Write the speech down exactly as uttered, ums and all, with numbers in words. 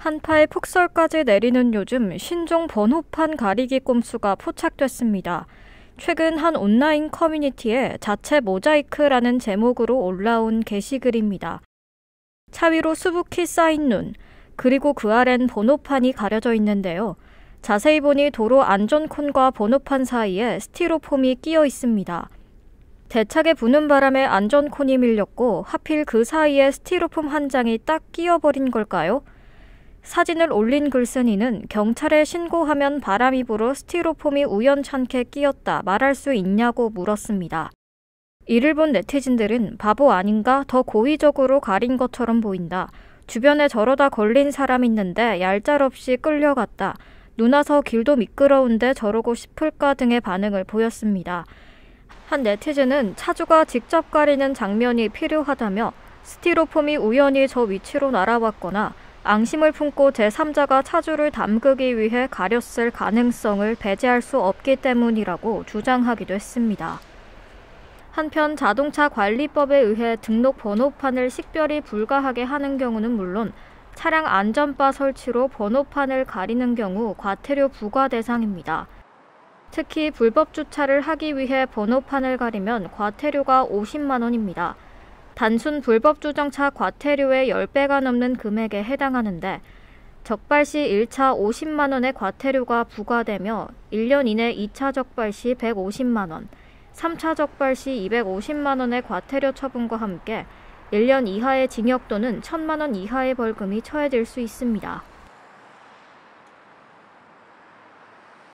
한파에 폭설까지 내리는 요즘 신종 번호판 가리기 꼼수가 포착됐습니다. 최근 한 온라인 커뮤니티에 자체 모자이크라는 제목으로 올라온 게시글입니다. 차 위로 수북히 쌓인 눈, 그리고 그 아래는 번호판이 가려져 있는데요. 자세히 보니 도로 안전콘과 번호판 사이에 스티로폼이 끼어 있습니다. 대차게 부는 바람에 안전콘이 밀렸고 하필 그 사이에 스티로폼 한 장이 딱 끼어버린 걸까요? 사진을 올린 글쓴이는 경찰에 신고하면 바람이 불어 스티로폼이 우연찮게 끼었다 말할 수 있냐고 물었습니다. 이를 본 네티즌들은 바보 아닌가, 더 고의적으로 가린 것처럼 보인다. 주변에 저러다 걸린 사람 있는데 얄짤없이 끌려갔다. 눈 와서 길도 미끄러운데 저러고 싶을까 등의 반응을 보였습니다. 한 네티즌은 차주가 직접 가리는 장면이 필요하다며 스티로폼이 우연히 저 위치로 날아왔거나 앙심을 품고 제삼자가 차주를 담그기 위해 가렸을 가능성을 배제할 수 없기 때문이라고 주장하기도 했습니다. 한편 자동차 관리법에 의해 등록 번호판을 식별이 불가하게 하는 경우는 물론 차량 안전바 설치로 번호판을 가리는 경우 과태료 부과 대상입니다. 특히 불법 주차를 하기 위해 번호판을 가리면 과태료가 오십만 원입니다. 단순 불법 주정차 과태료의 십 배가 넘는 금액에 해당하는데 적발 시 일 차 오십만 원의 과태료가 부과되며 일 년 이내 이 차 적발 시 백오십만 원, 삼 차 적발 시 이백오십만 원의 과태료 처분과 함께 일 년 이하의 징역 또는 천만 원 이하의 벌금이 처해질 수 있습니다.